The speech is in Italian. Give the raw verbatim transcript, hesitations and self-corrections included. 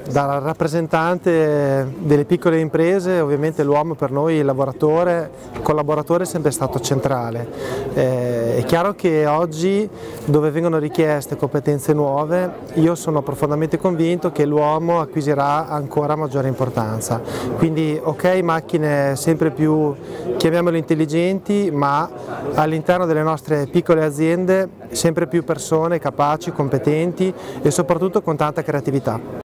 Da rappresentante delle piccole imprese, ovviamente l'uomo per noi, il lavoratore, il collaboratore è sempre stato centrale. Eh, è chiaro che oggi, dove vengono richieste competenze nuove, io sono profondamente convinto che l'uomo acquisirà ancora maggiore importanza. Quindi ok, macchine sempre più, chiamiamole intelligenti, ma all'interno delle nostre piccole aziende sempre più persone capaci, competenti e soprattutto con tanta creatività.